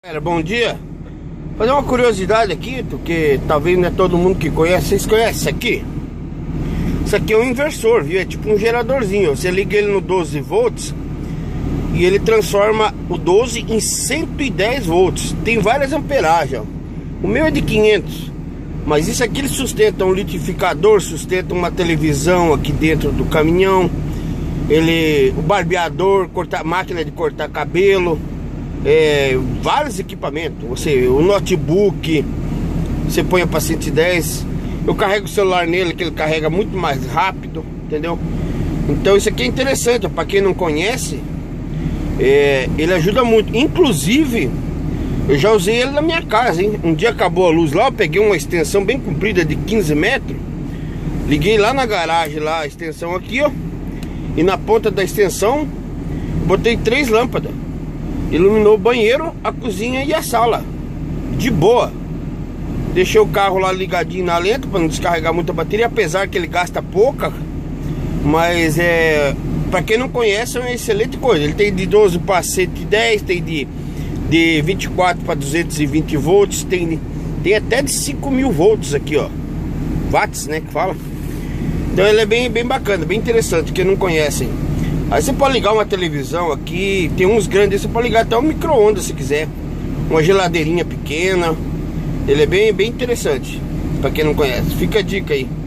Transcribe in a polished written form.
Galera, bom dia. Vou fazer uma curiosidade aqui, porque talvez não é todo mundo que conhece. Vocês conhecem isso aqui? Isso aqui é um inversor, viu? É tipo um geradorzinho. Você liga ele no 12 volts e ele transforma o 12 em 110 volts. Tem várias amperagens, ó. O meu é de 500, mas isso aqui ele sustenta um litificador, sustenta uma televisão aqui dentro do caminhão. O barbeador, máquina de cortar cabelo, vários equipamentos. O notebook, você põe para 110. Eu carrego o celular nele, que ele carrega muito mais rápido, entendeu? Então isso aqui é interessante, para quem não conhece, ele ajuda muito. Inclusive, eu já usei ele na minha casa, hein? Um dia acabou a luz lá, eu peguei uma extensão bem comprida de 15 metros, liguei lá na garagem, lá a extensão aqui, ó, e na ponta da extensão botei 3 lâmpadas. Iluminou o banheiro, a cozinha e a sala, de boa. Deixei o carro lá ligadinho na lenta para não descarregar muita bateria, apesar que ele gasta pouca. Mas para quem não conhece, é uma excelente coisa. Ele tem de 12 para 110, tem de 24 para 220 volts, tem até de 5.000 volts aqui, ó, watts, né, que fala. Então ele é bem bacana, bem interessante, quem não conhece. Aí você pode ligar uma televisão aqui, tem uns grandes, você pode ligar até um micro-ondas se quiser, uma geladeirinha pequena. Ele é bem interessante, para quem não conhece. Fica a dica aí.